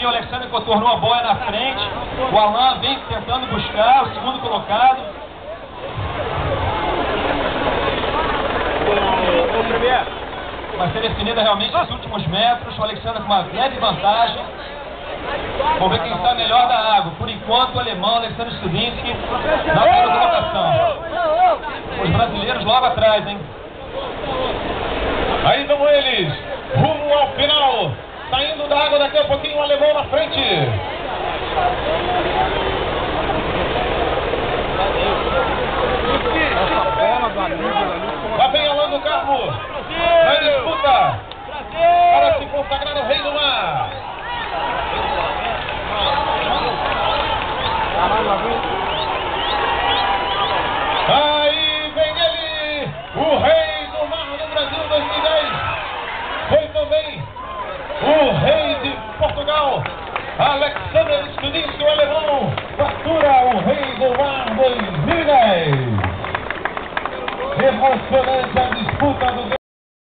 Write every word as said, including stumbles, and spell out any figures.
o Alexandre contornou a boia na frente. O Alain vem tentando buscar, o segundo colocado. Vai ser definida realmente nos últimos metros. O Alexandre com uma leve vantagem. Vamos ver quem está melhor da água. Por enquanto, o alemão Alexandre Studinski na primeira colocação. Os brasileiros logo atrás, hein? Aí vão eles, rumo ao final. Saindo da água daqui a pouquinho, o alemão na frente. Lá vem Alan do Carmo. Na disputa para se consagrar o rei do mar. Aí vem ele, o rei do mar do Brasil dois mil e dez. Foi também o rei de Portugal, Alexander Studinski, o alemão, fatura o rei do mar dois mil e dez. Emocionante a disputa do